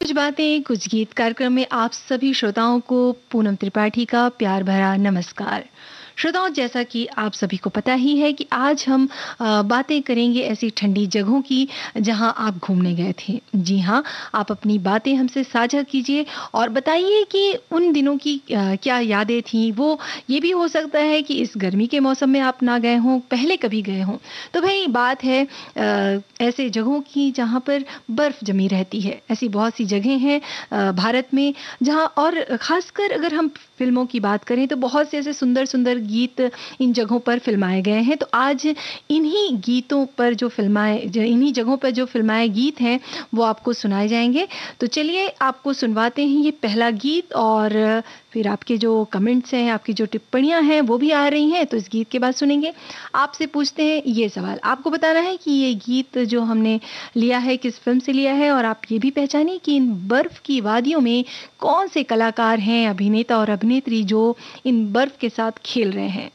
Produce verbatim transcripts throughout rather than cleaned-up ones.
कुछ बातें कुछ गीत कार्यक्रम में आप सभी श्रोताओं को पूनम त्रिपाठी का प्यार भरा नमस्कार। श्रोताओं, जैसा कि आप सभी को पता ही है कि आज हम अ, बातें करेंगे ऐसी ठंडी जगहों की जहां आप घूमने गए थे। जी हाँ, आप अपनी बातें हमसे साझा कीजिए और बताइए कि उन दिनों की अ, क्या यादें थीं। वो ये भी हो सकता है कि इस गर्मी के मौसम में आप ना गए हों, पहले कभी गए हों। तो भई बात है अ, ऐसे जगहों की जहाँ पर बर्फ़ जमी रहती है। ऐसी बहुत सी जगहें हैं अ, भारत में जहाँ और ख़ासकर अगर हम फ़िल्मों की बात करें तो बहुत से ऐसे सुंदर-सुंदर गीत इन जगहों पर फ़िल्माए गए हैं। तो आज इन्हीं गीतों पर जो फ़िल्माए ज इन्हीं जगहों पर जो फ़िल्माए गीत हैं, वो आपको सुनाए जाएँगे। तो चलिए आपको सुनवाते हैं ये पहला गीत और फिर आपके जो कमेंट्स हैं, आपकी जो टिप्पणियाँ हैं, वो भी आ रही हैं, तो इस गीत के बाद सुनेंगे। आपसे पूछते हैं ये सवाल, आपको बताना है कि ये गीत जो हमने लिया है, किस फ़िल्म से लिया है और आप ये भी पहचानिए कि इन बर्फ़ की वादियों में कौन से कलाकार हैं, अभिनेता और अभिनेत्री जो इन बर्फ़ के साथ खेल रहे हैं।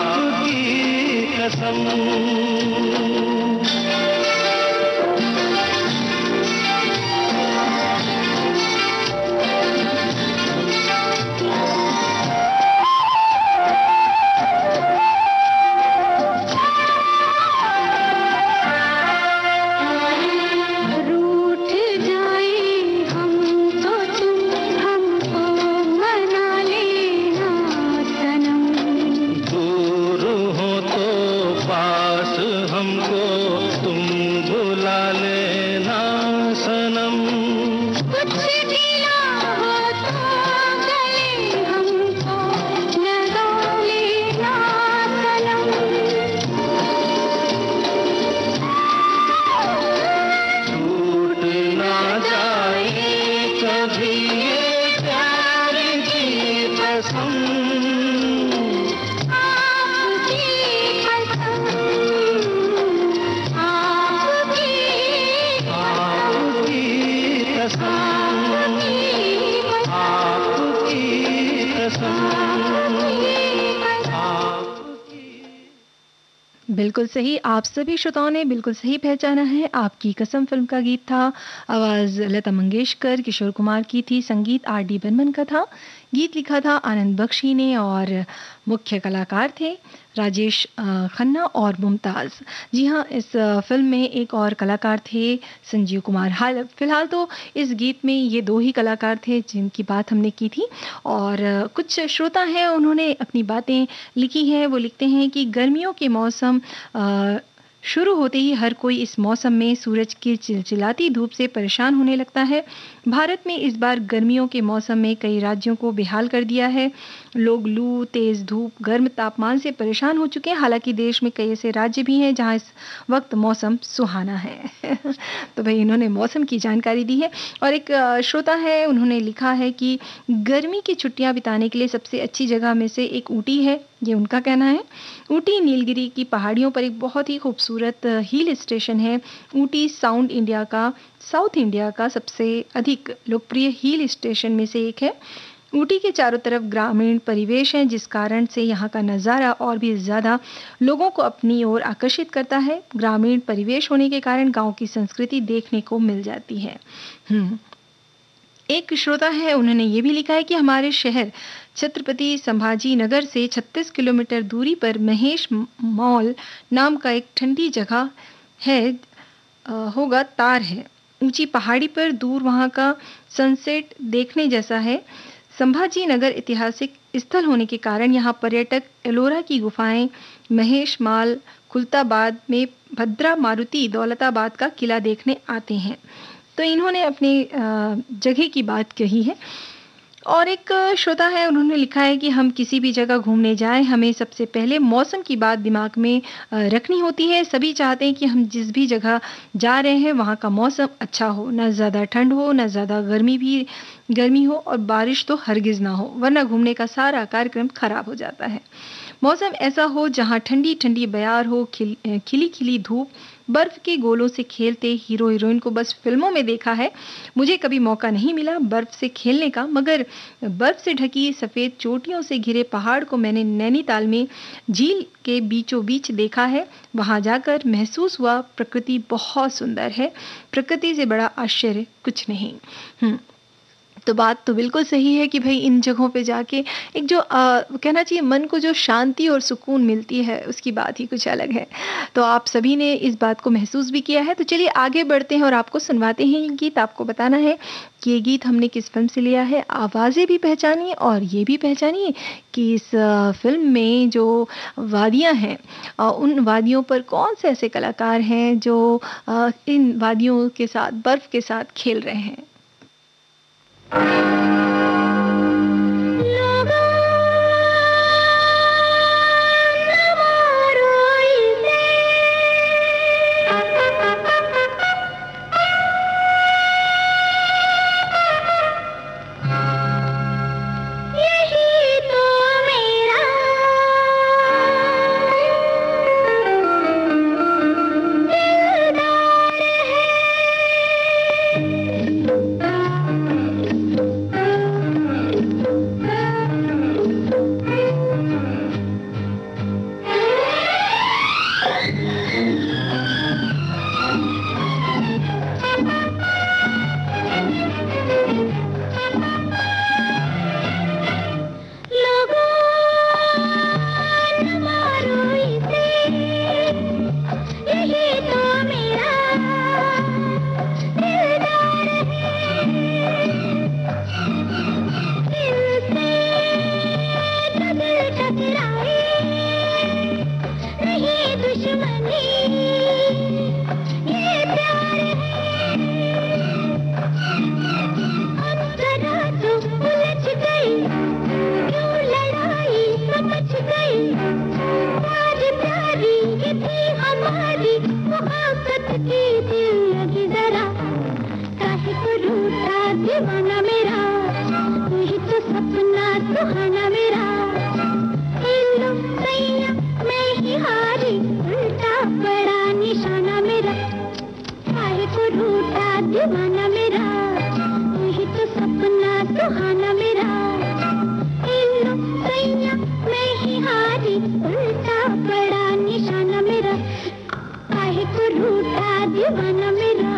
कसम लेना सनम, कुछ ढीला हो तो गले हमको लगा लेना सनम। टूट ना जाए कभी ये प्यार की कसम, आपकी कसम, आपकी आपकी कसम, आपकी कसम, आपकी। बिल्कुल सही, आप सभी श्रोताओं ने बिल्कुल सही पहचाना है। आपकी कसम फिल्म का गीत था। आवाज़ लता मंगेशकर, किशोर कुमार की थी। संगीत आर डी बर्मन का था। गीत लिखा था आनंद बख्शी ने और मुख्य कलाकार थे राजेश अ, खन्ना और मुमताज़। जी हाँ, इस अ, फ़िल्म में एक और कलाकार थे संजीव कुमार। हाल फिलहाल तो इस गीत में ये दो ही कलाकार थे जिनकी बात हमने की थी। और अ, कुछ श्रोता हैं, उन्होंने अपनी बातें लिखी हैं। वो लिखते हैं कि गर्मियों के मौसम अ, शुरू होते ही हर कोई इस मौसम में सूरज की चिलचिलाती धूप से परेशान होने लगता है। भारत में इस बार गर्मियों के मौसम में कई राज्यों को बेहाल कर दिया है। लोग लू, तेज धूप, गर्म तापमान से परेशान हो चुके हैं। हालांकि देश में कई ऐसे राज्य भी हैं जहां इस वक्त मौसम सुहाना है। तो भाई इन्होंने मौसम की जानकारी दी है। और एक अ, श्रोता है, उन्होंने लिखा है कि गर्मी की छुट्टियां बिताने के लिए सबसे अच्छी जगह में से एक ऊटी है, ये उनका कहना है। ऊटी नीलगिरी की पहाड़ियों पर एक बहुत ही खूबसूरत अ, हिल स्टेशन है। ऊटी साउथ इंडिया का साउथ इंडिया का सबसे अधिक लोकप्रिय हिल स्टेशन में से एक है। ऊटी के चारों तरफ ग्रामीण परिवेश है, जिस कारण से यहाँ का नज़ारा और भी ज़्यादा लोगों को अपनी ओर आकर्षित करता है। ग्रामीण परिवेश होने के कारण गांव की संस्कृति देखने को मिल जाती है। हम्म एक श्रोता है, उन्होंने ये भी लिखा है कि हमारे शहर छत्रपति संभाजी नगर से छत्तीस किलोमीटर दूरी पर महेश मॉल नाम का एक ठंडी जगह है, अ, होगा तार है। ऊंची पहाड़ी पर दूर वहां का सनसेट देखने जैसा है। संभाजी नगर ऐतिहासिक स्थल होने के कारण यहाँ पर्यटक एलोरा की गुफाएं, महेश माल, खुलताबाद में भद्रा मारुति, दौलताबाद का किला देखने आते हैं। तो इन्होंने अपनी अ, जगह की बात कही है। और एक अ, श्रोता है, उन्होंने लिखा है कि हम किसी भी जगह घूमने जाएं, हमें सबसे पहले मौसम की बात दिमाग में अ, रखनी होती है। सभी चाहते हैं कि हम जिस भी जगह जा रहे हैं वहाँ का मौसम अच्छा हो, ना ज़्यादा ठंड हो, ना ज़्यादा गर्मी भी गर्मी हो, और बारिश तो हरगिज़ ना हो, वरना घूमने का सारा कार्यक्रम खराब हो जाता है। मौसम ऐसा हो जहाँ ठंडी ठंडी बयार हो, खिल, अ, खिली खिली धूप, बर्फ के गोलों से खेलते हीरो हीरोइन को बस फिल्मों में देखा है। मुझे कभी मौका नहीं मिला बर्फ से खेलने का, मगर बर्फ से ढकी सफेद चोटियों से घिरे पहाड़ को मैंने नैनीताल में झील के बीचों बीच देखा है। वहां जाकर महसूस हुआ प्रकृति बहुत सुंदर है, प्रकृति से बड़ा आश्चर्य कुछ नहीं। हम्म तो बात तो बिल्कुल सही है कि भई इन जगहों पे जाके एक जो अ, कहना चाहिए मन को जो शांति और सुकून मिलती है, उसकी बात ही कुछ अलग है। तो आप सभी ने इस बात को महसूस भी किया है। तो चलिए आगे बढ़ते हैं और आपको सुनवाते हैं ये गीत। आपको बताना है कि ये गीत हमने किस फ़िल्म से लिया है। आवाज़ें भी पहचानिए और ये भी पहचानिए कि इस अ, फ़िल्म में जो वादियाँ हैं, अ, उन वादियों पर कौन से ऐसे कलाकार हैं जो अ, इन वादियों के साथ, बर्फ़ के साथ खेल रहे हैं। सुहाना मेरा, हेलो सैया मैं ही हारी, उल्टा पड़ा निशाना मेरा, काहे को रूठा दीवाना मेरा, वही तो सपना सुहाना मेरा, हेलो सैया मैं ही हारी, उल्टा पड़ा निशाना मेरा, काहे को रूठा दीवाना मेरा।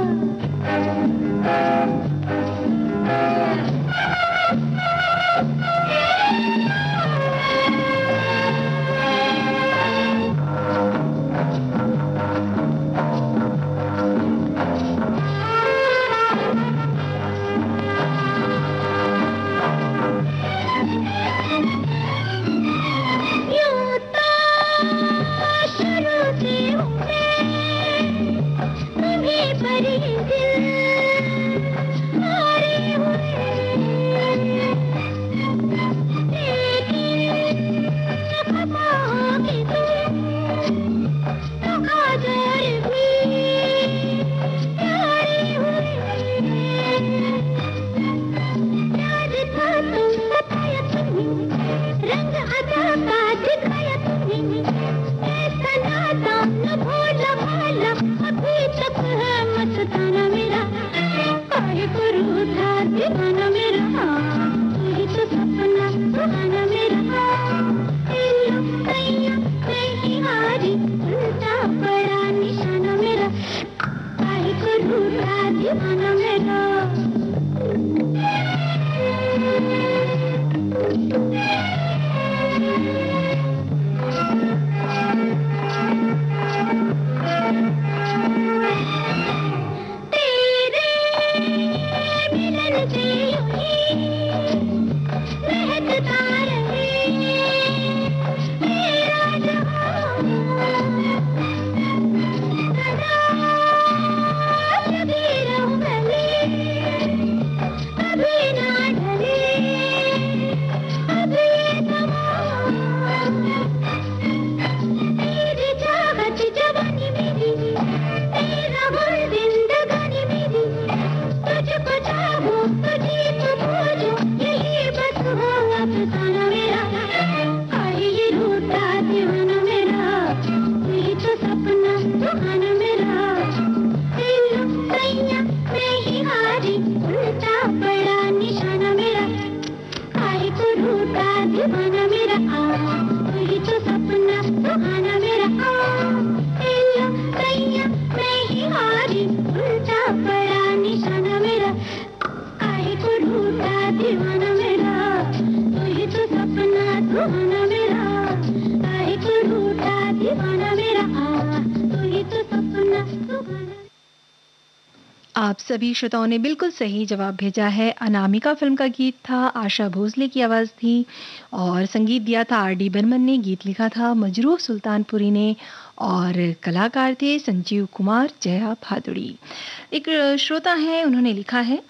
आप सभी श्रोताओं ने बिल्कुल सही जवाब भेजा है। अनामिका फिल्म का गीत था, आशा भोसले की आवाज़ थी और संगीत दिया था आर डी बर्मन ने, गीत लिखा था मजरूह सुल्तानपुरी ने और कलाकार थे संजीव कुमार, जया भादुड़ी। एक श्रोता है, उन्होंने लिखा है,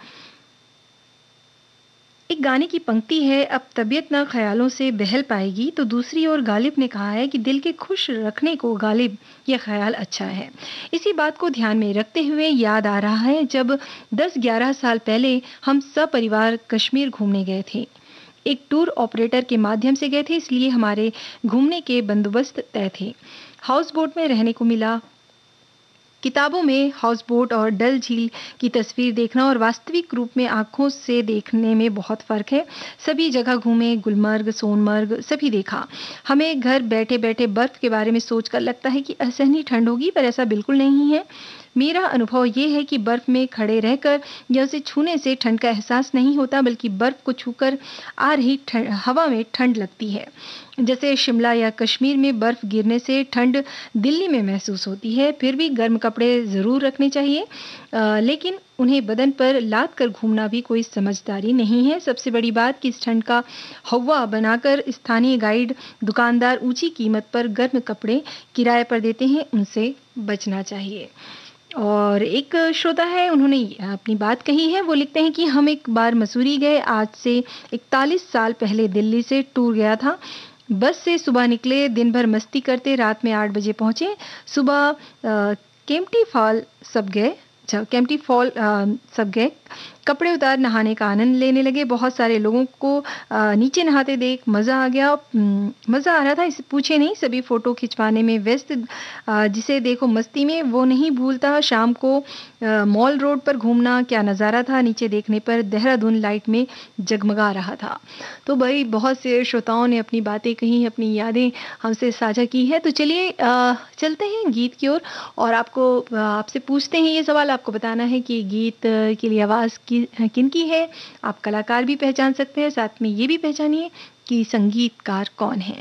एक गाने की पंक्ति है, अब तबीयत ना ख्यालों से बहल पाएगी, तो दूसरी ओर गालिब ने कहा है कि दिल के खुश रखने को गालिब ये ख्याल अच्छा है। इसी बात को ध्यान में रखते हुए याद आ रहा है जब दस ग्यारह साल पहले हम सब परिवार कश्मीर घूमने गए थे। एक टूर ऑपरेटर के माध्यम से गए थे, इसलिए हमारे घूमने के बंदोबस्त तय थे। हाउस बोट में रहने को मिला। किताबों में हाउस बोट और डल झील की तस्वीर देखना और वास्तविक रूप में आंखों से देखने में बहुत फर्क है। सभी जगह घूमे, गुलमर्ग, सोनमर्ग सभी देखा। हमें घर बैठे बैठे बर्फ के बारे में सोचकर लगता है कि असहनीय ठंड होगी, पर ऐसा बिल्कुल नहीं है। मेरा अनुभव ये है कि बर्फ में खड़े रहकर या उसे छूने से ठंड का एहसास नहीं होता, बल्कि बर्फ को छूकर आ रही हवा में ठंड लगती है। जैसे शिमला या कश्मीर में बर्फ गिरने से ठंड दिल्ली में महसूस होती है। फिर भी गर्म कपड़े ज़रूर रखने चाहिए, आ, लेकिन उन्हें बदन पर लाद कर घूमना भी कोई समझदारी नहीं है। सबसे बड़ी बात कि इस ठंड का हवा बनाकर स्थानीय गाइड दुकानदार ऊंची कीमत पर गर्म कपड़े किराए पर देते हैं, उनसे बचना चाहिए। और एक श्रोता है, उन्होंने अपनी बात कही है। वो लिखते हैं कि हम एक बार मसूरी गए, आज से इकतालीस साल पहले दिल्ली से टूर गया था। बस से सुबह निकले, दिन भर मस्ती करते रात में आठ बजे पहुंचे। सुबह केम्प्टी फॉल सब गए केम्प्टी फॉल सब गए कपड़े उतार नहाने का आनंद लेने लगे। बहुत सारे लोगों को अ, नीचे नहाते देख मज़ा आ गया। उम, मज़ा आ रहा था इसे पूछे नहीं। सभी फ़ोटो खिंचवाने में व्यस्त। अ, जिसे देखो मस्ती में वो नहीं भूलता। शाम को अ, मॉल रोड पर घूमना क्या नज़ारा था। नीचे देखने पर देहरादून लाइट में जगमगा रहा था। तो भई बहुत से श्रोताओं ने अपनी बातें कही, अपनी यादें हमसे साझा की है। तो चलिए अ, चलते हैं गीत की ओर और आपको अ, आपसे पूछते हैं ये सवाल। आपको बताना है कि गीत अ, के लिए आवाज़ कि किनकी है। आप कलाकार भी पहचान सकते हैं, साथ में ये भी पहचानिए कि संगीतकार कौन है।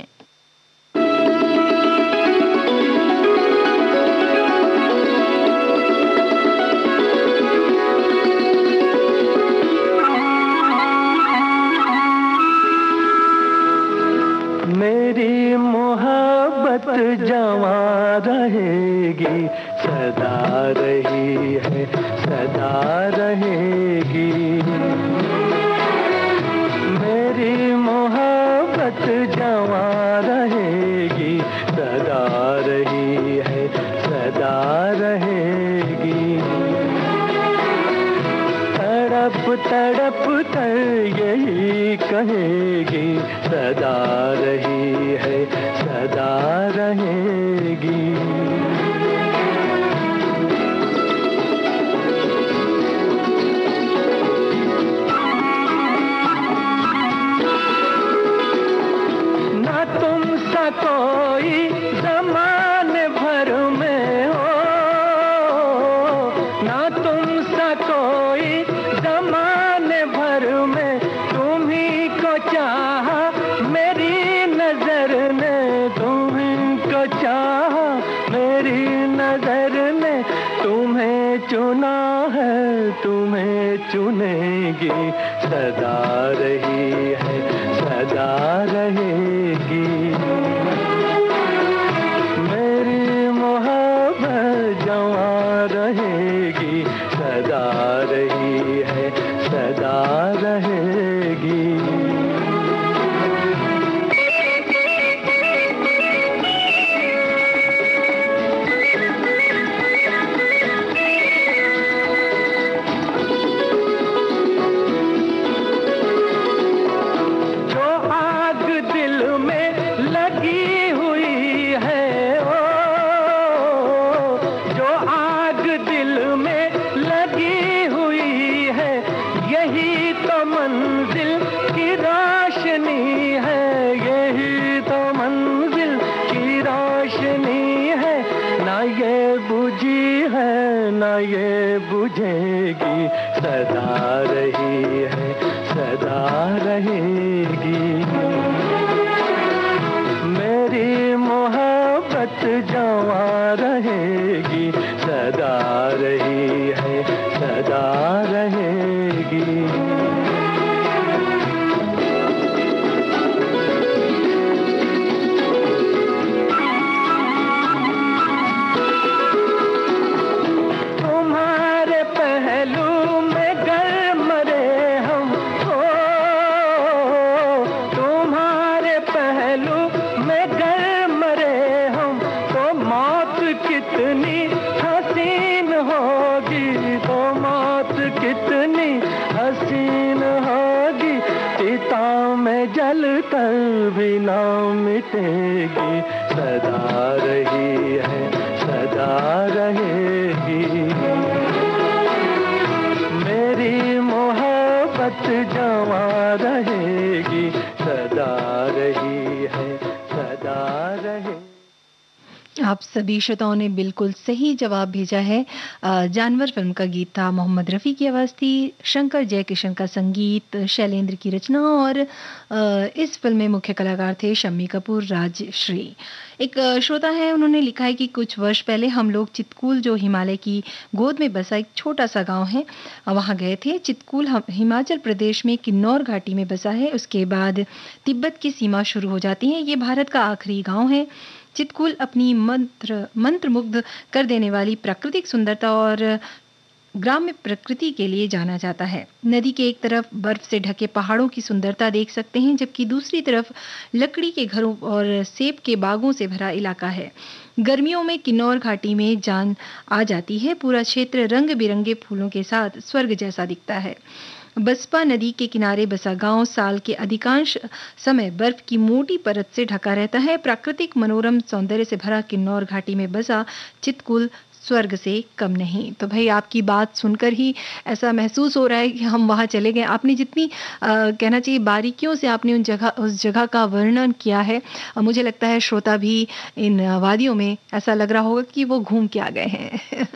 मेरी मोहब्बत जवां रहेगी, सदा रही है, सदा रहेगी। मेरी मोहब्बत जवां रहेगी, सदा रही है, सदा रहेगी। तड़प तड़प कर यही कहेगी, सदा रही है, सदा रहेगी। ना तुम सा कोई ज़माने भर में हो, ना तुम सा कोई ज़माने भर में, तुम्ही को चाहा मेरी नजर ने, तुम्ही को चाहा मेरी नजर ने। तुम्हें चुना है, तुम्हें चुनेगी, सदा रही है, सदा रहेगी। मेरी मोहब्बत जवां रहेगी, सदा रही है, सदा रहेगी। जो आग दिल में लगी हुई है, ओ, जो आग दिल में लगी हुई है, यही तो मंजिल की रोशनी है, यही तो मंजिल की रोशनी है। ना ये बुझी है, ना ये बुझेगी, सदा रही है, सदा रहेगी। मेरी मोहब्बत जवां रहेगी, सदा रही है, सदा रहेगी। तुम्हारे पहलू में गर मरे हम, हो तुम्हारे पहलू में गर मरे हम, तो मौत कितनी हसीन होगी, तो मौत कितनी हसीन होगी। चिता में जल कर भी ना मिटेगी, सदा रही है, सदा रहेगी। मेरी मोहब्बत जवां रहेगी, सदा रही है, सदा रहेगी। आप सभी श्रोताओं ने बिल्कुल सही जवाब भेजा है। अ, जानवर फिल्म का गीत था, मोहम्मद रफ़ी की आवाज़ थी, शंकर जयकिशन का संगीत, शैलेंद्र की रचना और अ, इस फिल्म में मुख्य कलाकार थे शम्मी कपूर, राजश्री। एक अ, श्रोता है, उन्होंने लिखा है कि कुछ वर्ष पहले हम लोग चितकूल, जो हिमालय की गोद में बसा एक छोटा सा गांव है, अ, वहां गए थे। चितकूल हम- हिमाचल प्रदेश में किन्नौर घाटी में बसा है। उसके बाद तिब्बत की सीमा शुरू हो जाती है। ये भारत का आखिरी गांव है। चितकूल अपनी मंत्र मंत्रमुग्ध कर देने वाली प्राकृतिक सुंदरता और ग्राम्य प्रकृति के लिए जाना जाता है। नदी के एक तरफ बर्फ से ढके पहाड़ों की सुंदरता देख सकते हैं, जबकि दूसरी तरफ लकड़ी के घरों और सेब के बागों से भरा इलाका है। गर्मियों में किन्नौर घाटी में जान आ जाती है। पूरा क्षेत्र रंग बिरंगे फूलों के साथ स्वर्ग जैसा दिखता है। बसपा नदी के किनारे बसा गांव साल के अधिकांश समय बर्फ की मोटी परत से ढका रहता है। प्राकृतिक मनोरम सौंदर्य से भरा किन्नौर घाटी में बसा चितकुल स्वर्ग से कम नहीं। तो भाई आपकी बात सुनकर ही ऐसा महसूस हो रहा है कि हम वहां चले गए। आपने जितनी आ, कहना चाहिए बारीकियों से आपने उन जगह उस जगह का वर्णन किया है, मुझे लगता है श्रोता भी इन वादियों में ऐसा लग रहा होगा कि वो घूम के आ गए हैं।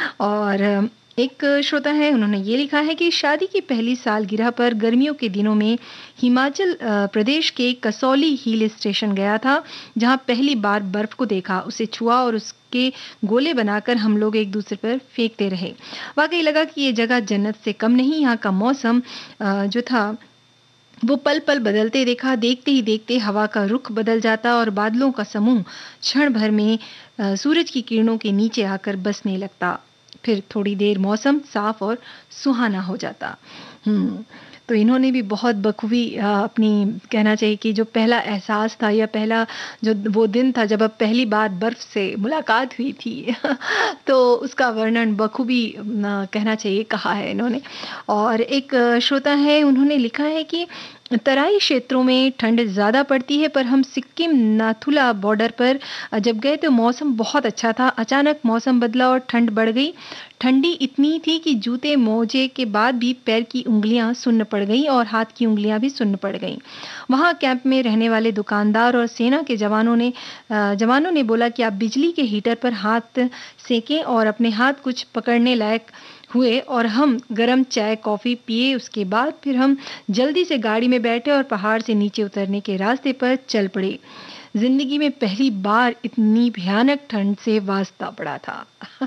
और एक श्रोता है, उन्होंने ये लिखा है कि शादी की पहली सालगिरह पर गर्मियों के दिनों में हिमाचल प्रदेश के कसौली हिल स्टेशन गया था, जहां पहली बार बर्फ को देखा, उसे छुआ और उसके गोले बनाकर हम लोग एक दूसरे पर फेंकते रहे। वाकई लगा कि ये जगह जन्नत से कम नहीं। यहाँ का मौसम जो था वो पल पल बदलते देखा। देखते ही देखते हवा का रुख बदल जाता और बादलों का समूह क्षण भर में सूरज की किरणों के नीचे आकर बसने लगता। फिर थोड़ी देर मौसम साफ और सुहाना हो जाता। हम्म तो इन्होंने भी बहुत बखूबी अपनी कहना चाहिए कि जो पहला एहसास था या पहला जो वो दिन था जब अब पहली बार बर्फ से मुलाकात हुई थी तो उसका वर्णन बखूबी कहना चाहिए कहा है इन्होंने। और एक श्रोता है, उन्होंने लिखा है कि तराई क्षेत्रों में ठंड ज़्यादा पड़ती है, पर हम सिक्किम नाथुला बॉर्डर पर जब गए तो मौसम बहुत अच्छा था। अचानक मौसम बदला और ठंड बढ़ गई। ठंडी इतनी थी कि जूते मोजे के बाद भी पैर की उंगलियां सुन्न पड़ गई और हाथ की उंगलियां भी सुन्न पड़ गईं। वहां कैंप में रहने वाले दुकानदार और सेना के जवानों ने जवानों ने बोला कि आप बिजली के हीटर पर हाथ सेकें और अपने हाथ कुछ पकड़ने लायक हुए और हम गरम चाय कॉफ़ी पिए। उसके बाद फिर हम जल्दी से गाड़ी में बैठे और पहाड़ से नीचे उतरने के रास्ते पर चल पड़े। जिंदगी में पहली बार इतनी भयानक ठंड से वास्ता पड़ा था।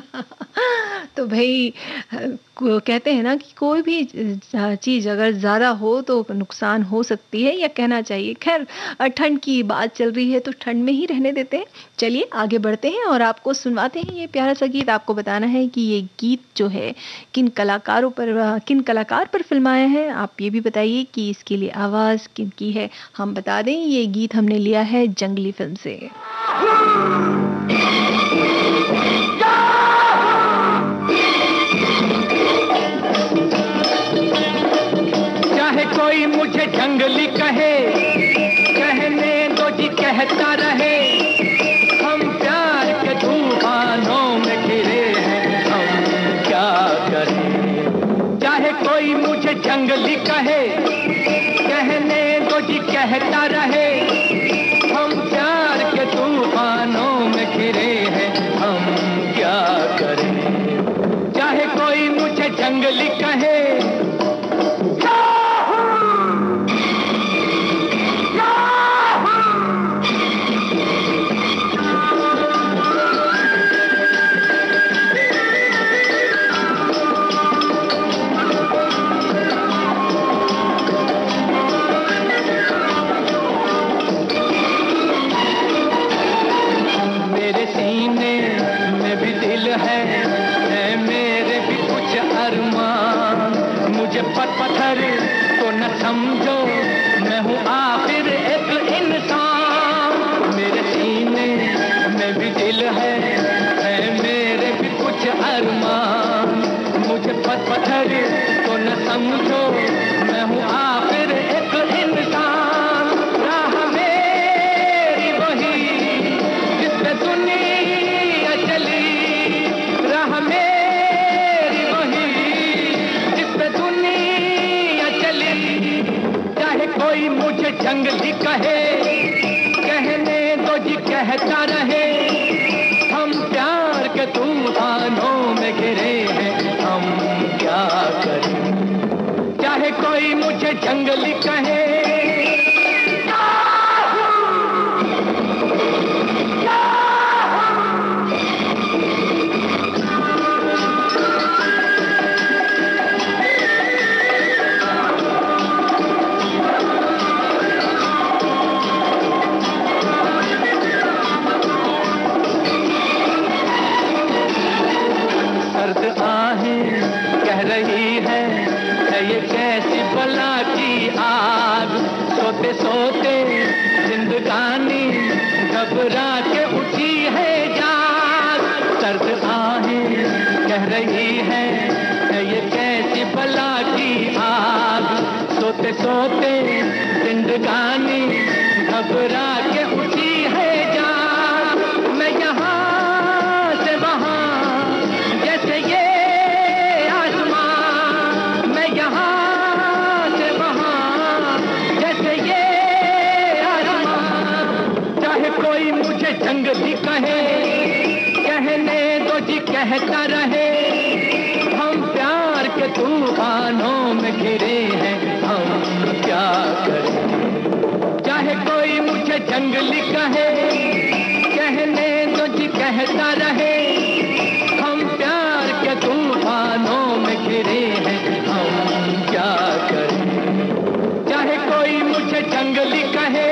तो भाई कहते हैं ना कि कोई भी चीज़ अगर ज़्यादा हो तो नुकसान हो सकती है, या कहना चाहिए खैर ठंड की बात चल रही है तो ठंड में ही रहने देते हैं। चलिए आगे बढ़ते हैं और आपको सुनवाते हैं ये प्यारा सा गीत। आपको बताना है कि ये गीत जो है किन कलाकारों पर किन कलाकार पर फिल्माया है। आप ये भी बताइए कि इसके लिए आवाज़ किन की है। हम बता दें ये गीत हमने लिया है जंगली फिल्म से। चाहे कोई मुझे जंगली कहे, कहने दो जी कहता रहे, हम प्यार के तूफानों में घिरे हैं, हम क्या करें। चाहे कोई मुझे जंगली कहे, कहने दो जी कहता रहे, हम प्यार के तूफानों में घिरे हैं, हम क्या करें। चाहे कोई मुझे जंगली कहे, पत्थर तो न समझो, मैं हूँ आखिर एक इंसान। मेरे सीने में भी दिल है, है मेरे भी कुछ अरमान। मुझे पत्थर तो न समझो, मैं हूँ आखिर एक इंसान। राह मेरी वही जिस पे दुनिया चली, राह मेरी वही जिस पे दुनिया चली। चाहे कोई मुझे जंगली कहे, कहने दो जी कहता रहे, हम प्यार के तूफानों में घिरे हैं, हम क्या करें। चाहे कोई मुझे जंगली कहे, रही है, है ये कैसी बला की आग। सोते सोते जिंदगानी घबरा के उठी है जाग। दर्द आहें कह रही है, है ये कैसी बला की आग। सोते सोते जिंदगानी घबरा के उठी है जाग। मैं यहाँ से वहाँ जैसे ये आसमां, मैं यहाँ से वहाँ जैसे ये आसमां। चाहे कोई मुझे जंगली कहे, कहने दो जी कहता रहे। हम प्यार के तूफानों में घिरे हैं, हम क्या करें। चाहे कोई मुझे जंगली कहे, कहने दो जी कहता रहे। हम प्यार के तूफानों में घिरे हैं, हम क्या करें। चाहे कोई मुझे जंगली कहे।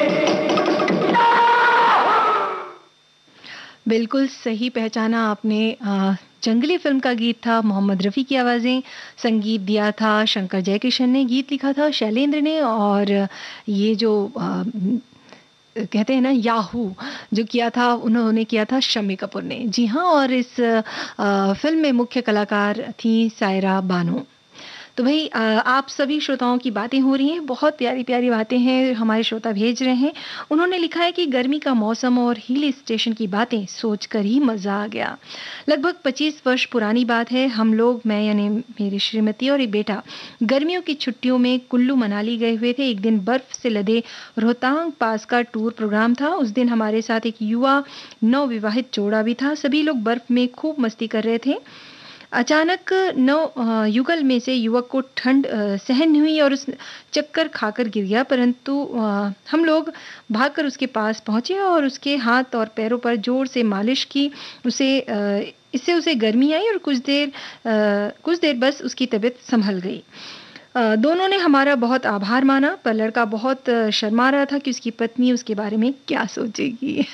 बिल्कुल सही पहचाना आपने। जंगली फिल्म का गीत था, मोहम्मद रफ़ी की आवाज़ें, संगीत दिया था शंकर जयकिशन ने, गीत लिखा था शैलेंद्र ने, और ये जो आ, कहते हैं ना याहू जो किया था, उन्होंने किया था शम्मी कपूर ने। जी हाँ, और इस आ, फिल्म में मुख्य कलाकार थी सायरा बानो। तो भाई आप सभी श्रोताओं की बातें हो रही हैं, बहुत प्यारी प्यारी बातें हैं हमारे श्रोता भेज रहे हैं। उन्होंने लिखा है कि गर्मी का मौसम और हिल स्टेशन की बातें सोचकर ही मज़ा आ गया। लगभग पच्चीस वर्ष पुरानी बात है, हम लोग, मैं यानी मेरी श्रीमती और एक बेटा, गर्मियों की छुट्टियों में कुल्लू मनाली गए हुए थे। एक दिन बर्फ़ से लदे रोहतांग पास का टूर प्रोग्राम था। उस दिन हमारे साथ एक युवा नवविवाहित जोड़ा भी था। सभी लोग बर्फ़ में खूब मस्ती कर रहे थे। अचानक नौ युगल में से युवक को ठंड सहन नहीं हुई और उस चक्कर खाकर गिर गया, परंतु हम लोग भागकर उसके पास पहुंचे और उसके हाथ और पैरों पर जोर से मालिश की। उसे इससे उसे गर्मी आई और कुछ देर कुछ देर बस उसकी तबीयत संभल गई। दोनों ने हमारा बहुत आभार माना, पर लड़का बहुत शर्मा रहा था कि उसकी पत्नी उसके बारे में क्या सोचेगी।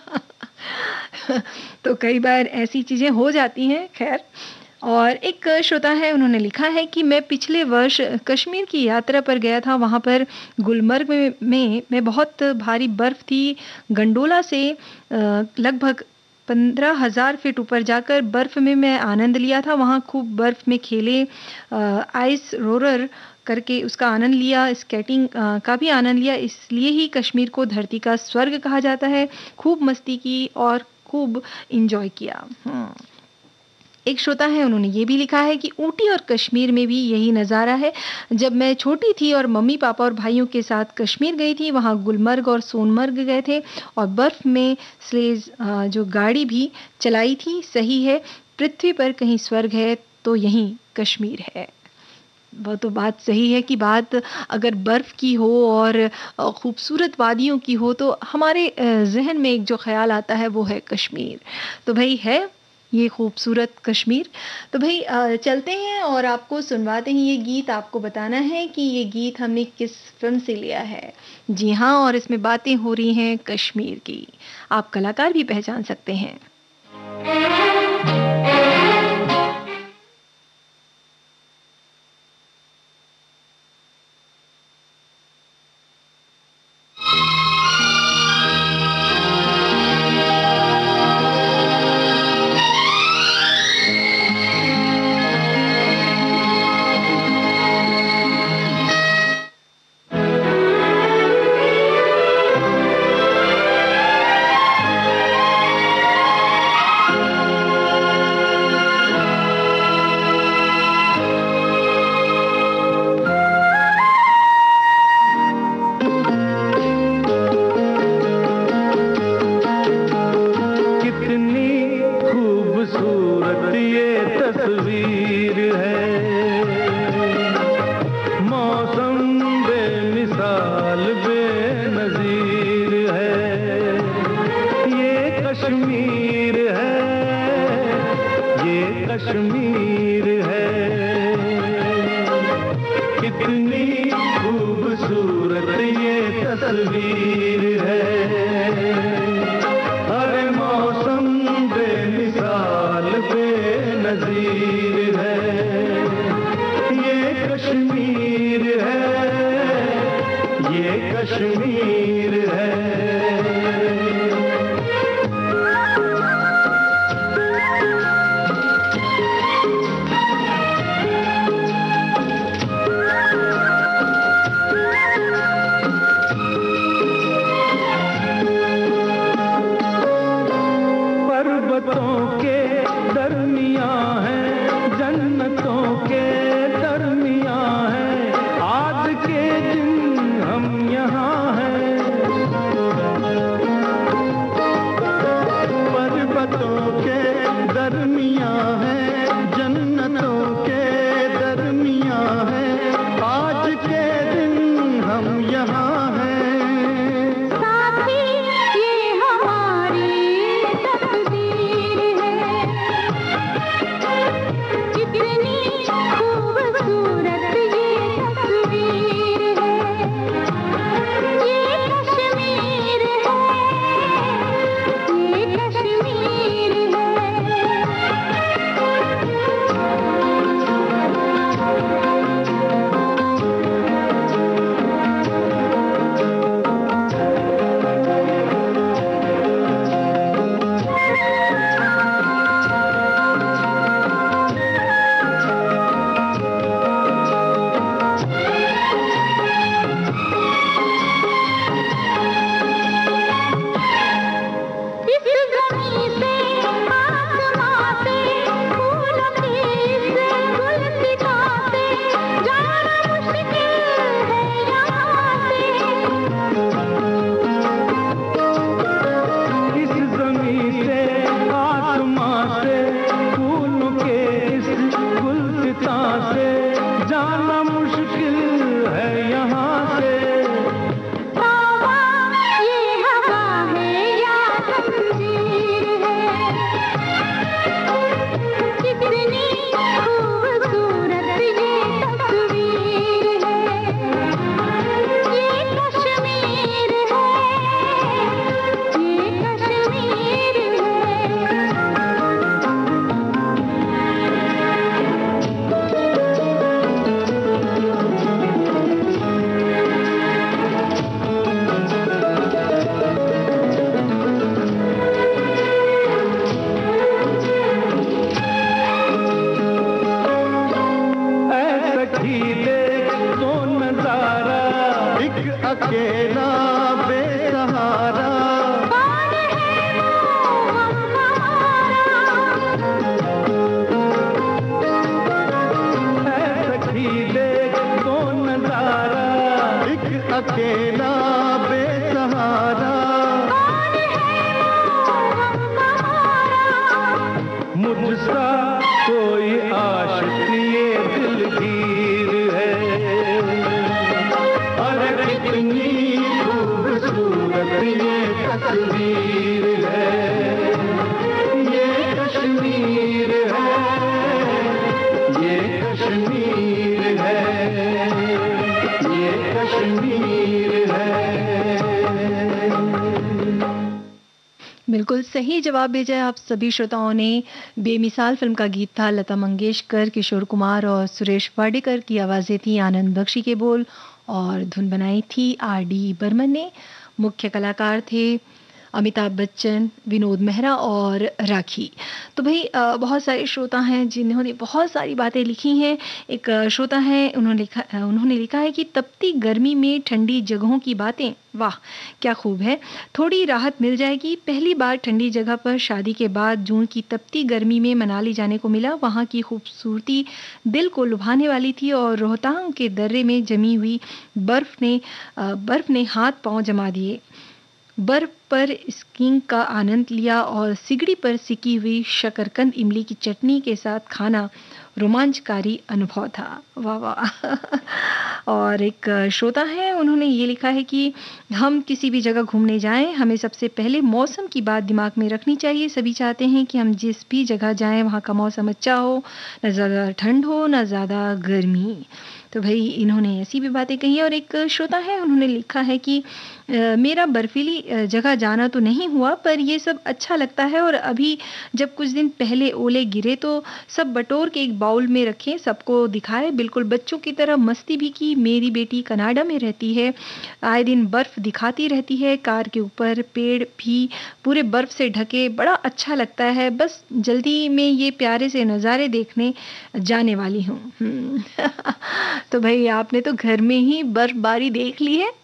तो कई बार ऐसी चीज़ें हो जाती हैं। खैर, और एक श्रोता है, उन्होंने लिखा है कि मैं पिछले वर्ष कश्मीर की यात्रा पर गया था। वहाँ पर गुलमर्ग में में, में बहुत भारी बर्फ़ थी। गंडोला से लगभग पंद्रह हज़ार फीट ऊपर जाकर बर्फ़ में मैं आनंद लिया था। वहाँ खूब बर्फ़ में खेले, आइस रोलर करके उसका आनंद लिया, स्केटिंग का भी आनंद लिया। इसलिए ही कश्मीर को धरती का स्वर्ग कहा जाता है। खूब मस्ती की और खूब इंजॉय किया। एक श्रोता है, उन्होंने ये भी लिखा है कि ऊटी और कश्मीर में भी यही नज़ारा है। जब मैं छोटी थी और मम्मी पापा और भाइयों के साथ कश्मीर गई थी, वहाँ गुलमर्ग और सोनमर्ग गए थे और बर्फ़ में स्लेज जो गाड़ी भी चलाई थी। सही है, पृथ्वी पर कहीं स्वर्ग है तो यहीं कश्मीर है। वो तो बात सही है कि बात अगर बर्फ़ की हो और खूबसूरत वादियों की हो तो हमारे जहन में एक जो ख्याल आता है वो है कश्मीर। तो भाई है ये खूबसूरत कश्मीर। तो भाई चलते हैं और आपको सुनवाते हैं ये गीत। आपको बताना है कि ये गीत हमने किस फिल्म से लिया है। जी हाँ, और इसमें बातें हो रही हैं कश्मीर की। आप कलाकार भी पहचान सकते हैं। नज़ीर है। यहाँ से जाना मुश्किल है यहाँ से। हवा ये हवा है या तकदीर है, कितनी खूबसूरत ये तस्वीर है। ये कश्मीर है, ये कश्मीर है। अकेला बेसहारा कौन है वो हमारा, है सखी देख तो नजारा, एक अकेला बेसहारा। कौन है वो हमारा, मुझसा कोई आशिक ये दिलगीर है। अरे कितनी खूबसूरत ये तस्वीर है, ये कश्मीर है, ये कश्मीर है, ये कश्मीर है। बिल्कुल सही जवाब भेजा है आप सभी श्रोताओं ने। बेमिसाल फिल्म का गीत था। लता मंगेशकर, किशोर कुमार और सुरेश वाडेकर की आवाज़ें थी। आनंद बख्शी के बोल और धुन बनाई थी आर डी बर्मन ने। मुख्य कलाकार थे अमिताभ बच्चन, विनोद मेहरा और राखी। तो भाई अ, बहुत सारे श्रोता हैं जिन्होंने बहुत सारी बातें लिखी हैं। एक अ, श्रोता हैं, उन्होंने लिखा अ, उन्होंने लिखा है कि तपती गर्मी में ठंडी जगहों की बातें, वाह क्या खूब है, थोड़ी राहत मिल जाएगी। पहली बार ठंडी जगह पर शादी के बाद जून की तपती गर्मी में मनाली जाने को मिला। वहाँ की खूबसूरती दिल को लुभाने वाली थी और रोहतांग के दर्रे में जमी हुई बर्फ ने अ, बर्फ ने हाथ पांव जमा दिए। बर्फ पर स्कीइंग का आनंद लिया और सिगड़ी पर सिकी हुई शकरकंद इमली की चटनी के साथ खाना रोमांचकारी अनुभव था। वाह वाह। और एक श्रोता है, उन्होंने ये लिखा है कि हम किसी भी जगह घूमने जाएं, हमें सबसे पहले मौसम की बात दिमाग में रखनी चाहिए। सभी चाहते हैं कि हम जिस भी जगह जाएं वहाँ का मौसम अच्छा हो, न ज़्यादा ठंड हो न ज़्यादा गर्मी। तो भाई इन्होंने ऐसी भी बातें कही है। और एक श्रोता है, उन्होंने लिखा है कि अ, मेरा बर्फीली अ, जगह जाना तो नहीं हुआ, पर ये सब अच्छा लगता है। और अभी जब कुछ दिन पहले ओले गिरे तो सब बटोर के एक बाउल में रखे, सबको दिखाए, बिल्कुल बच्चों की तरह मस्ती भी की। मेरी बेटी कनाडा में रहती है, आए दिन बर्फ दिखाती रहती है। कार के ऊपर पेड़ भी पूरे बर्फ से ढके, बड़ा अच्छा लगता है। बस जल्दी में ये प्यारे से नज़ारे देखने जाने वाली हूँ। हम्म। तो भाई आपने तो घर में ही बर्फबारी देख ली है।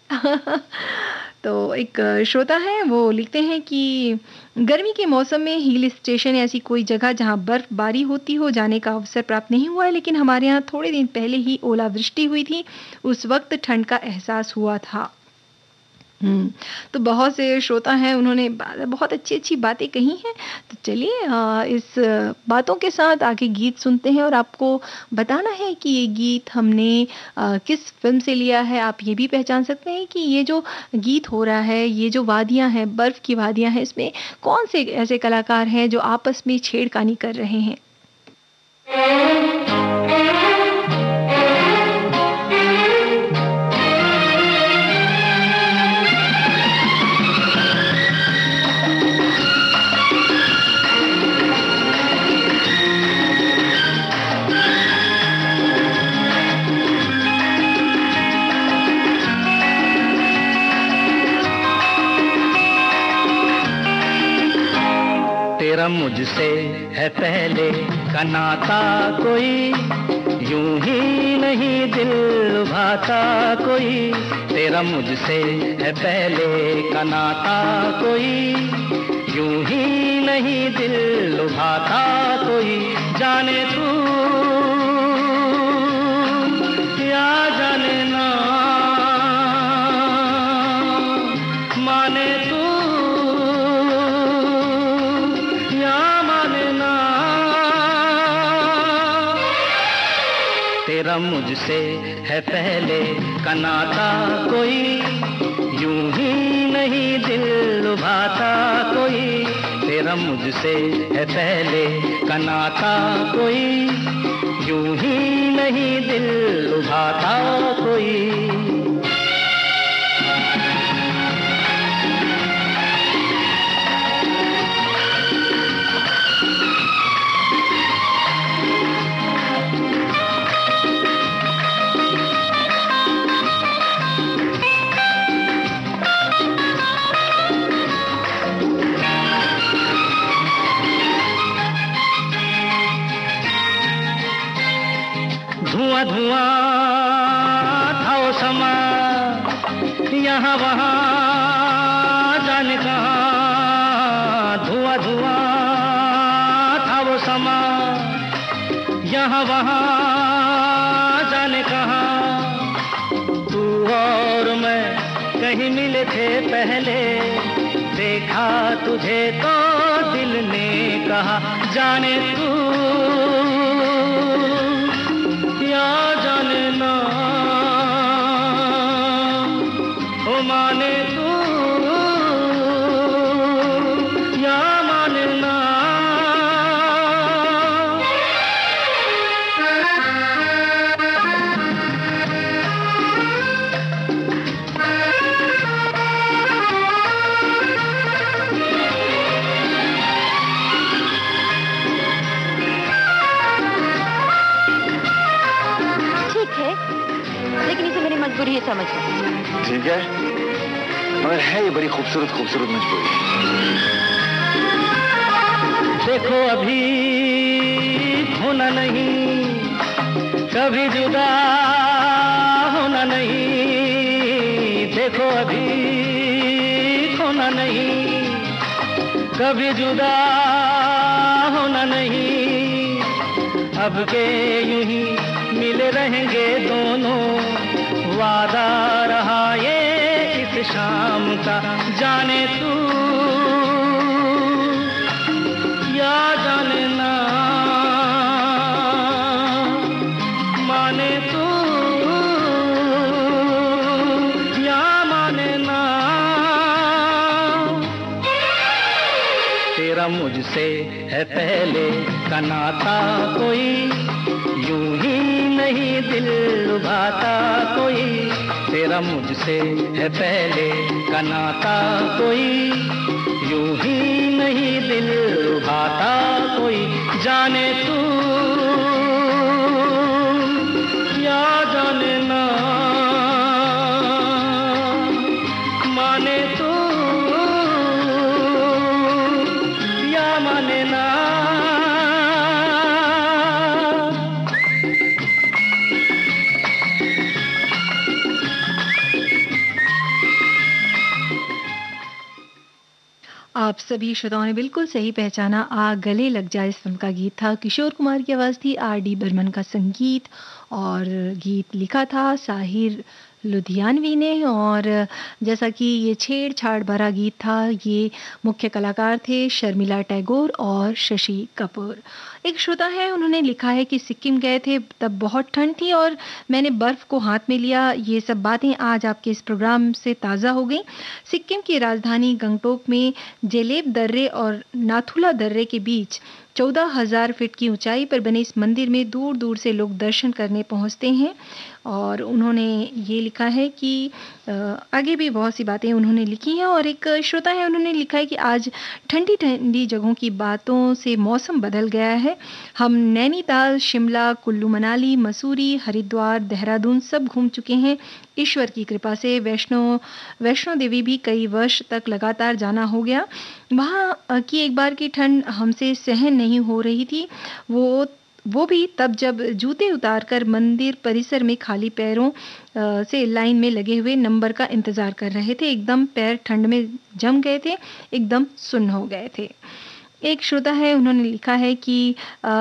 तो एक श्रोता है, वो लिखते हैं कि गर्मी के मौसम में हिल स्टेशन ऐसी कोई जगह जहां बर्फबारी होती हो जाने का अवसर प्राप्त नहीं हुआ है, लेकिन हमारे यहाँ थोड़े दिन पहले ही ओलावृष्टि हुई थी। उस वक्त ठंड का एहसास हुआ था। हम्म। तो बहुत से श्रोता हैं, उन्होंने बा- बहुत अच्छी अच्छी बातें कही हैं। तो चलिए अ, इस बातों के साथ आगे गीत सुनते हैं। और आपको बताना है कि ये गीत हमने अ, किस फिल्म से लिया है। आप ये भी पहचान सकते हैं कि ये जो गीत हो रहा है, ये जो वादियां हैं, बर्फ की वादियां हैं, इसमें कौन से ऐसे कलाकार हैं जो आपस में छेड़खानी कर रहे हैं। तेरा मुझसे है पहले का नाता कोई, यूं ही नहीं दिल लुभाता कोई। तेरा मुझसे है पहले का नाता कोई, यूं ही नहीं दिल लुभाता कोई। जाने तू या जाने ना, माने तू या माने ना, तेरा मुझसे है पहले का नाता कोई, यूं ही नहीं दिल लुभाता कोई। तेरा मुझसे है पहले का नाता कोई, यूं ही नहीं दिल लुभाता कोई। धुआं धुआं था वो समा, यहाँ वहाँ जाने कहाँ। धुआं धुआं था वो समा, यहाँ वहाँ जाने कहाँ। तू और मैं कहीं मिले थे पहले, देखा तुझे तो दिल ने कहा जाने तू या जाने ना, ओ माने तू या माने ना। मजबूरी है, समझ लो। ठीक है, मगर है ये बड़ी खूबसूरत खूबसूरत मजबूरी। देखो अभी होना नहीं, कभी जुदा होना नहीं। देखो अभी होना नहीं, कभी जुदा होना नहीं। अब के यूं ही मिले रहेंगे दोनों, वादा रहा ये इस शाम का। जाने तू या जाने ना, माने तू या माने ना। तेरा मुझसे है पहले का नाता कोई, यूं ही नहीं दिल लुभाता कोई। तेरा मुझसे है पहले का नाता कोई, यूं ही नहीं दिल लुभाता कोई। जाने तू या जाने ना, माने तू या माने ना। आप सभी श्रोताओं ने बिल्कुल सही पहचाना। आ गले लग जाए इस फिल्म का गीत था। किशोर कुमार की आवाज़ थी, आर डी बर्मन का संगीत, और गीत लिखा था साहिर लुधियानवी ने। और जैसा कि ये छेड़छाड़ भरा गीत था, ये मुख्य कलाकार थे शर्मिला टैगोर और शशि कपूर। एक श्रोता है, उन्होंने लिखा है कि सिक्किम गए थे, तब बहुत ठंड थी और मैंने बर्फ़ को हाथ में लिया। ये सब बातें आज आपके इस प्रोग्राम से ताज़ा हो गई। सिक्किम की राजधानी गंगटोक में जेलेब दर्रे और नाथुला दर्रे के बीच चौदह हज़ार फीट की ऊंचाई पर बने इस मंदिर में दूर दूर से लोग दर्शन करने पहुंचते हैं। और उन्होंने ये लिखा है कि आगे भी बहुत सी बातें उन्होंने लिखी हैं। और एक श्रोता है, उन्होंने लिखा है कि आज ठंडी ठंडी जगहों की बातों से मौसम बदल गया है। हम नैनीताल, शिमला, कुल्लू मनाली, मसूरी, हरिद्वार, देहरादून सब घूम चुके हैं। ईश्वर की कृपा से वैष्णो वैष्णो देवी भी कई वर्ष तक लगातार जाना हो गया। वहाँ की एक बार की ठंड हमसे सहन नहीं हो रही थी, वो वो भी तब जब जूते उतारकर मंदिर परिसर में खाली पैरों से लाइन में लगे हुए नंबर का इंतज़ार कर रहे थे। एकदम पैर ठंड में जम गए थे, एकदम सुन्न हो गए थे। एक श्रोता है, उन्होंने लिखा है कि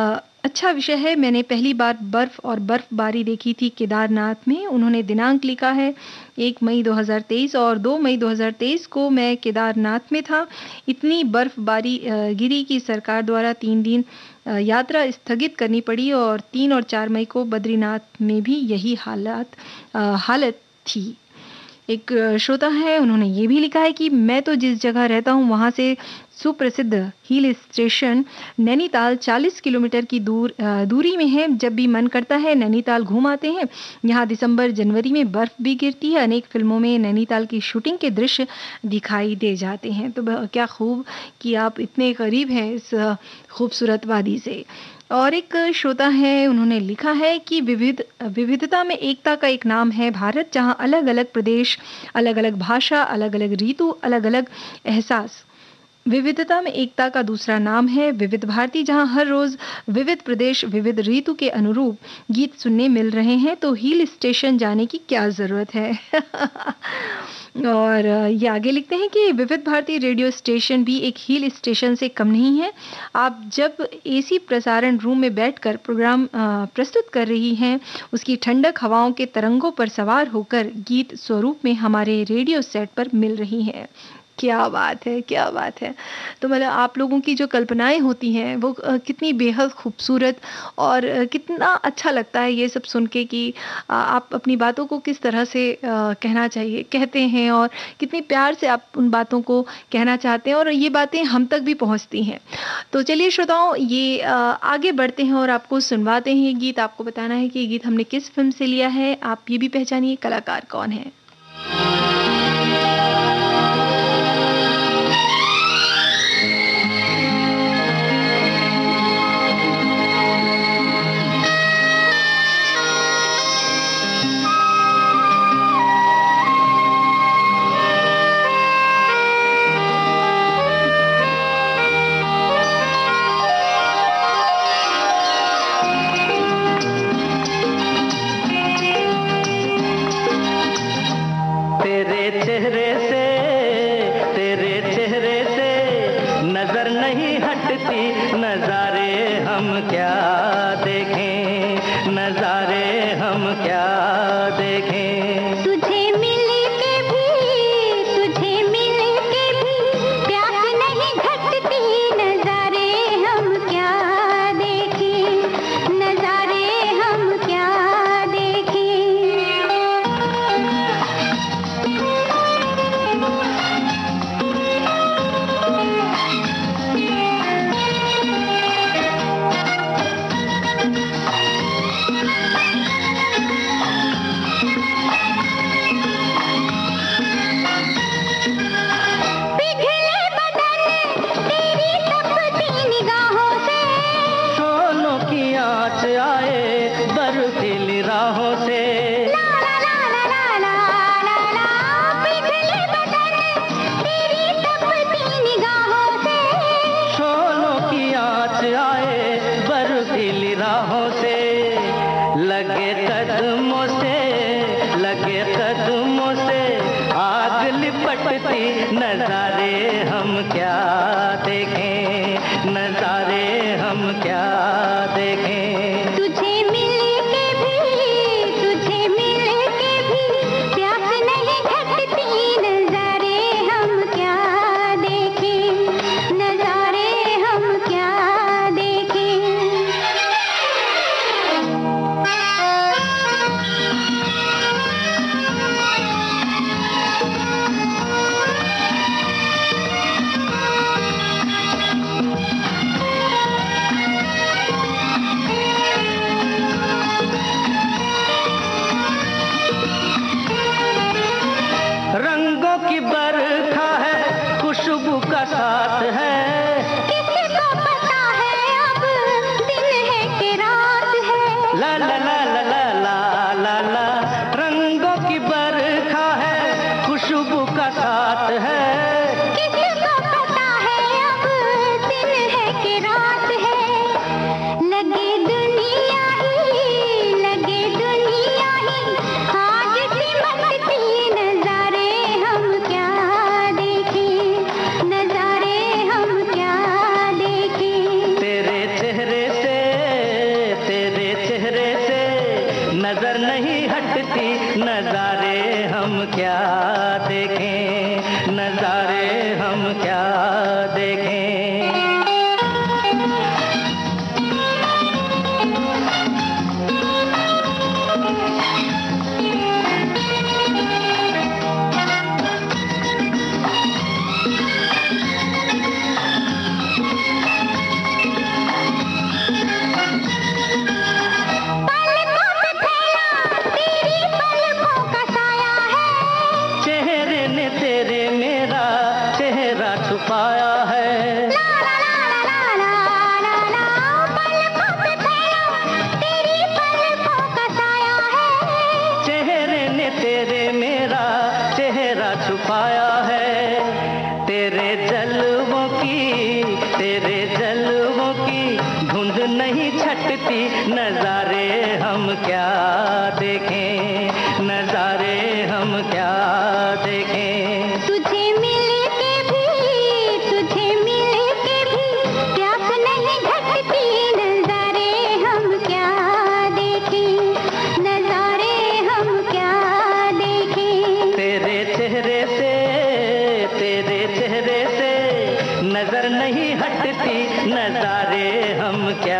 अच्छा विषय है। मैंने पहली बार बर्फ और बर्फबारी देखी थी केदारनाथ में। उन्होंने दिनांक लिखा है एक मई दो हज़ार तेईस और दो मई दो हज़ार तेईस को मैं केदारनाथ में था। इतनी बर्फबारी अ, गिरी कि सरकार द्वारा तीन दिन अ, यात्रा स्थगित करनी पड़ी और तीन और चार मई को बद्रीनाथ में भी यही हालात अ, हालत थी। एक अ, श्रोता है, उन्होंने ये भी लिखा है कि मैं तो जिस जगह रहता हूँ वहाँ से सुप्रसिद्ध हिल स्टेशन नैनीताल चालीस किलोमीटर की दूर अ, दूरी में है। जब भी मन करता है नैनीताल घूम आते हैं। यहाँ दिसंबर जनवरी में बर्फ भी गिरती है। अनेक फिल्मों में नैनीताल की शूटिंग के दृश्य दिखाई दे जाते हैं। तो ब- क्या खूब कि आप इतने करीब हैं इस अ, खूबसूरत वादी से। और एक श्रोता है, उन्होंने लिखा है कि विविध विविधता में एकता का एक नाम है भारत, जहाँ अलग अलग प्रदेश, अलग अलग भाषा, अलग अलग ऋतु, अलग अलग एहसास। विविधता में एकता का दूसरा नाम है विविध भारती, जहां हर रोज विविध प्रदेश, विविध ऋतु के अनुरूप गीत सुनने मिल रहे हैं। तो हिल स्टेशन जाने की क्या जरूरत है। और अ, ये आगे लिखते हैं कि विविध भारती रेडियो स्टेशन भी एक हिल स्टेशन से कम नहीं है। आप जब एसी प्रसारण रूम में बैठकर प्रोग्राम अ, प्रस्तुत कर रही हैं, उसकी ठंडक हवाओं के तरंगों पर सवार होकर गीत स्वरूप में हमारे रेडियो सेट पर मिल रही है। क्या बात है, क्या बात है। तो मतलब आप लोगों की जो कल्पनाएं होती हैं वो अ, कितनी बेहद खूबसूरत और अ, कितना अच्छा लगता है ये सब सुन के कि अ, आप अपनी बातों को किस तरह से अ, कहना चाहिए कहते हैं और कितनी प्यार से आप उन बातों को कहना चाहते हैं और ये बातें हम तक भी पहुंचती हैं। तो चलिए श्रोताओं, ये अ, आगे बढ़ते हैं और आपको सुनवाते हैं ये गीत। आपको बताना है कि ये गीत हमने किस फिल्म से लिया है। आप ये भी पहचानिए कलाकार कौन है। तेरे चेहरे से तेरे चेहरे से नजर नहीं हटती, नजारे हम क्या देखें, नजारे हम क्या देखें। तुझे मिल के भी तुझे मिल के भी प्यास नहीं घटती, नजारे हम क्या देखें, नजारे हम क्या देखें। पिघले बदन तेरी तपती निगाहों से, सोनों की आँच आए बर्फीली राहों से। ला ला ला ला ला ला ला ला। पिघले बदन तेरी तपती निगाहों से, सोनों की आँच आए बर्फीली राहों से। लगे कदमों से लगे कदमों से आग लिपटती, नजारे हम क्या देखें, नजारे हम क्या देखें। तुझे मिल के भी तुझे मिल के भी प्यास नहीं घटती, नजारे हम क्या देखें, नजारे हम क्या देखें। नजर नहीं हटती, नजारे हम क्या देखें, नजारे हम क्या देखें। नजारे हम क्या देखें, नजारे हम क्या देखें। तुझे मिल के भी, तुझे मिल के भी प्यास नहीं घटती, नजारे हम क्या देखें, नजारे हम क्या देखें। तेरे चेहरे से, तेरे चेहरे से नजर नहीं हटती, नजारे हम क्या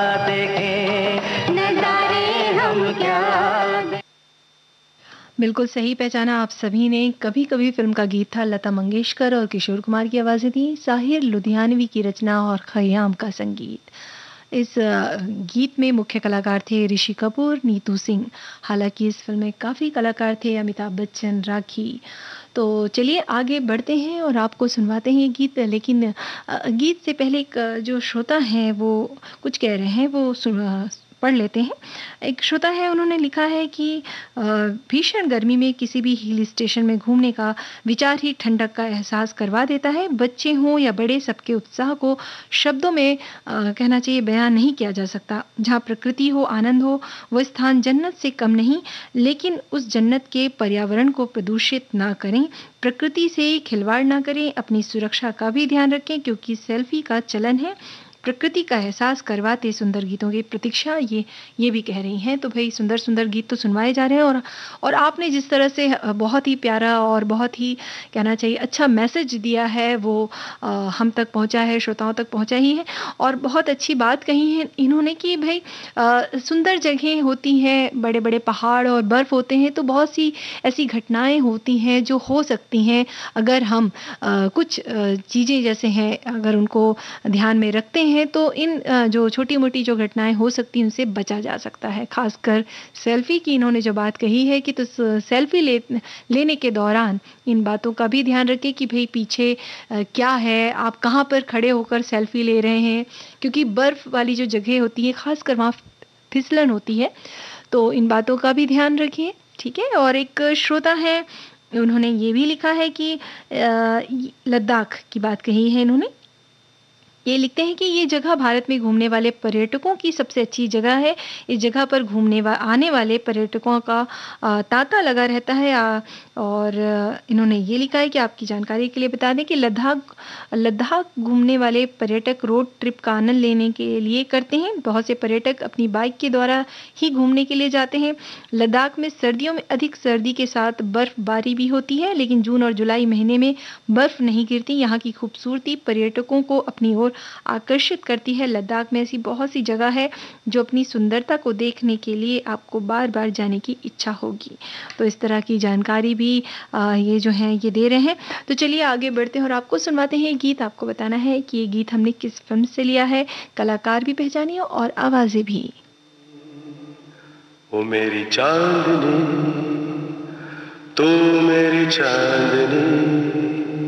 बिल्कुल सही पहचाना आप सभी ने। कभी कभी फिल्म का गीत था लता मंगेशकर और किशोर कुमार की आवाज़ें थी, साहिर लुधियानवी की रचना और खयाम का संगीत। इस गीत में मुख्य कलाकार थे ऋषि कपूर, नीतू सिंह। हालांकि इस फिल्म में काफ़ी कलाकार थे, अमिताभ बच्चन, राखी। तो चलिए आगे बढ़ते हैं और आपको सुनवाते हैं ये गीत। लेकिन गीत से पहले एक जो श्रोता हैं वो कुछ कह रहे हैं, वो सुन पढ़ लेते हैं। एक श्रोता है, उन्होंने लिखा है कि भीषण गर्मी में किसी भी हिल स्टेशन में घूमने का विचार ही ठंडक का एहसास करवा देता है। बच्चे हों या बड़े, सबके उत्साह को शब्दों में आ, कहना चाहिए, बयान नहीं किया जा सकता। जहाँ प्रकृति हो, आनंद हो, वो स्थान जन्नत से कम नहीं, लेकिन उस जन्नत के पर्यावरण को प्रदूषित ना करें, प्रकृति से खिलवाड़ ना करें, अपनी सुरक्षा का भी ध्यान रखें, क्योंकि सेल्फी का चलन है। प्रकृति का एहसास करवाते सुंदर गीतों की प्रतीक्षा, ये ये भी कह रही हैं। तो भाई सुंदर सुंदर गीत तो सुनवाए जा रहे हैं और और आपने जिस तरह से बहुत ही प्यारा और बहुत ही कहना चाहिए अच्छा मैसेज दिया है, वो आ, हम तक पहुंचा है, श्रोताओं तक पहुंचा ही है। और बहुत अच्छी बात कही है इन्होंने कि भाई आ, सुंदर जगह होती हैं, बड़े बड़े पहाड़ और बर्फ़ होते हैं, तो बहुत सी ऐसी घटनाएँ होती हैं जो हो सकती हैं अगर हम आ, कुछ चीज़ें जैसे हैं अगर उनको ध्यान में रखते हैं, तो इन जो छोटी मोटी जो घटनाएं हो सकती हैं उनसे बचा जा सकता है। खासकर सेल्फी की इन्होंने जो बात कही है कि तो सेल्फी ले, लेने के दौरान इन बातों का भी ध्यान रखें कि भाई पीछे क्या है, आप कहाँ पर खड़े होकर सेल्फी ले रहे हैं, क्योंकि बर्फ़ वाली जो जगह होती है खासकर वहाँ फिसलन होती है। तो इन बातों का भी ध्यान रखिए, ठीक है। और एक श्रोता है, उन्होंने ये भी लिखा है कि लद्दाख की बात कही है इन्होंने। ये लिखते हैं कि ये जगह भारत में घूमने वाले पर्यटकों की सबसे अच्छी जगह है। इस जगह पर घूमने वा, आने वाले पर्यटकों का तांता लगा रहता है। आ, और इन्होंने ये लिखा है कि आपकी जानकारी के लिए बता दें कि लद्दाख लद्दाख घूमने वाले पर्यटक रोड ट्रिप का आनंद लेने के लिए करते हैं। बहुत से पर्यटक अपनी बाइक के द्वारा ही घूमने के लिए जाते हैं। लद्दाख में सर्दियों में अधिक सर्दी के साथ बर्फबारी भी होती है, लेकिन जून और जुलाई महीने में बर्फ नहीं गिरती। यहाँ की खूबसूरती पर्यटकों को अपनी ओर आकर्षित करती है। लद्दाख में ऐसी बहुत सी जगह है जो अपनी सुंदरता को देखने के लिए आपको बार बार जाने की इच्छा होगी। तो इस तरह की जानकारी भी आ, ये जो है ये दे रहे हैं। तो चलिए आगे बढ़ते हैं और आपको सुनवाते हैं गीत। आपको बताना है कि ये गीत हमने किस फिल्म से लिया है, कलाकार भी पहचानिए और आवाजें भी। ओ मेरी चांदनी, तू मेरी चांदनी,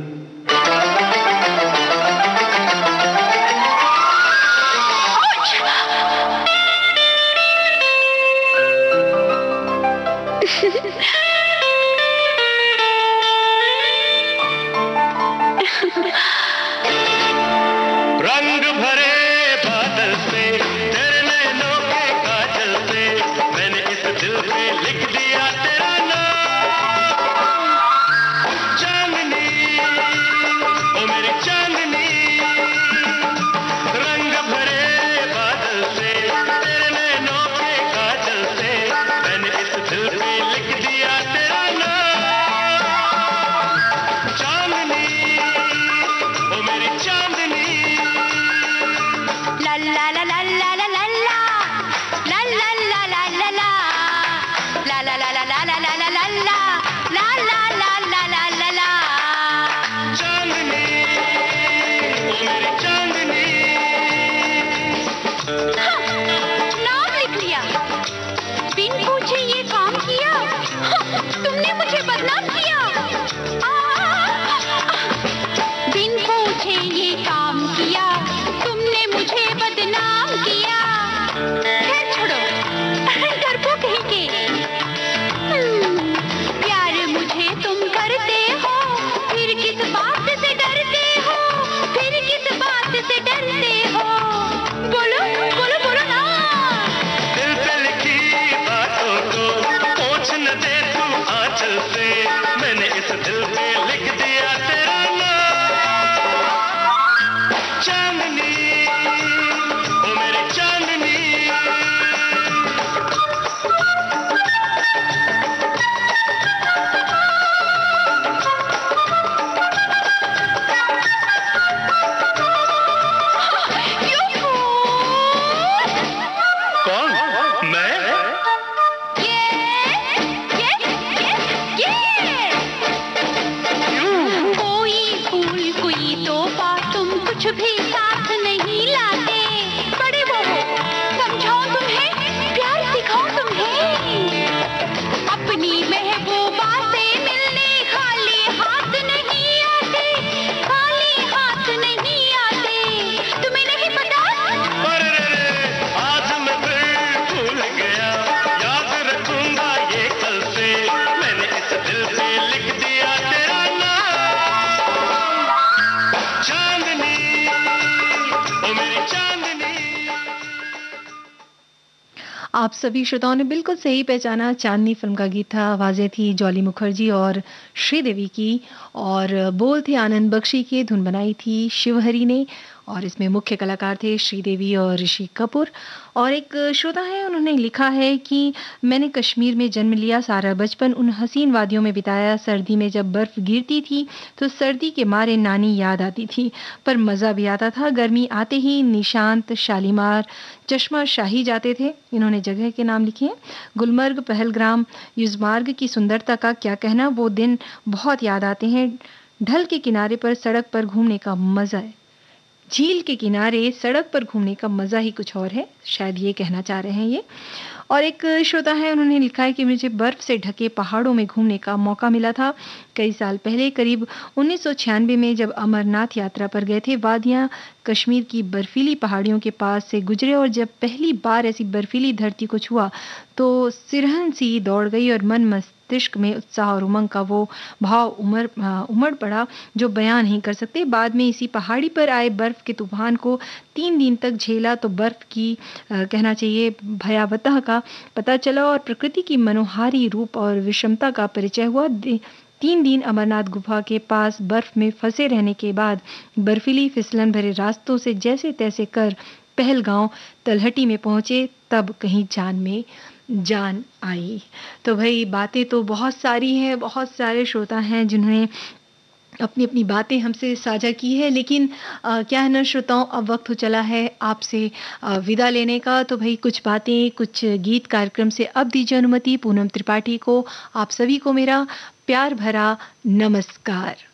रंग भरे बादल से, तेरे नैनों के काजल से, मैंने इस दिल पे लिख दिया तेरा नाम। चांदनी, ओ मेरी चांदनी, रंग भरे बादल से, तेरे नैनों के काजल से, आप सभी श्रोताओं ने बिल्कुल सही पहचाना, चांदनी फिल्म का गीत था। आवाज़ें थी जॉली मुखर्जी और श्रीदेवी की और बोल थे आनंद बख्शी के, धुन बनाई थी शिवहरी ने और इसमें मुख्य कलाकार थे श्रीदेवी और ऋषि कपूर। और एक श्रोता है, उन्होंने लिखा है कि मैंने कश्मीर में जन्म लिया, सारा बचपन उन हसीन वादियों में बिताया। सर्दी में जब बर्फ गिरती थी तो सर्दी के मारे नानी याद आती थी, पर मज़ा भी आता था। गर्मी आते ही निशांत, शालीमार, चश्मा शाही जाते थे। इन्होंने जगह के नाम लिखे हैं, गुलमर्ग, पहलग्राम, युजमार्ग की सुंदरता का क्या कहना, वो दिन बहुत याद आते हैं। ढल के किनारे पर सड़क पर घूमने का मज़ा है, झील के किनारे सड़क पर घूमने का मज़ा ही कुछ और है, शायद ये कहना चाह रहे हैं ये। और एक श्रोता है, उन्होंने लिखा है कि मुझे बर्फ़ से ढके पहाड़ों में घूमने का मौका मिला था कई साल पहले, करीब उन्नीस सौ छियानवे में जब अमरनाथ यात्रा पर गए थे। वादियाँ कश्मीर की बर्फीली पहाड़ियों के पास से गुजरे और जब पहली बार ऐसी बर्फीली धरती को छुआ तो सिरहन सी दौड़ गई और मन मस्तिष्क में उत्साह और उमंग का वो भाव उमड़ उमड़ पड़ा जो बयां नहीं कर सकते। बाद में इसी पहाड़ी पर आए बर्फ के तूफान को तीन दिन तक झेला तो बर्फ की आ, कहना चाहिए भयावह का पता चला और प्रकृति की मनोहारी रूप और विषमता का परिचय हुआ। तीन दिन अमरनाथ गुफा के पास बर्फ में फंसे रहने के बाद बर्फीली फिसलन भरे रास्तों से जैसे तैसे कर पहलगांव तलहटी में पहुंचे, तब कहीं जान में जान आई। तो भाई बातें तो बहुत सारी हैं, बहुत सारे श्रोता हैं जिन्होंने अपनी अपनी बातें हमसे साझा की है, लेकिन आ, क्या है ना श्रोताओं, अब वक्त हो चला है आपसे आ, विदा लेने का। तो भाई कुछ बातें, कुछ गीत कार्यक्रम से अब दीजिए अनुमति। पूनम त्रिपाठी को, आप सभी को मेरा प्यार भरा नमस्कार।